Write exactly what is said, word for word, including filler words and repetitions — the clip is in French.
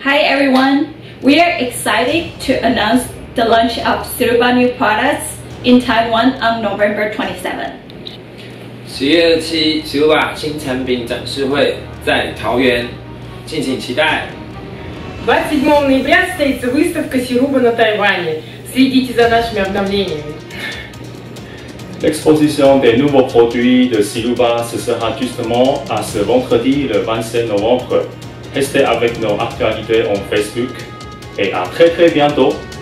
Hi everyone! We are excited to announce the launch of SiRUBA new products in Taiwan on November twenty-seventh. 十月二七 SiRUBA 新产品展示会在桃园，敬请期待。 двадцать седьмого ноября состоится выставка SiRUBA на Тайване. Следите за нашими обновлениями. L'exposition des nouveaux produits de SiRUBA se sera justement à ce vendredi le vingt-cinq novembre. Restez avec nos actualités en Facebook et à très très bientôt.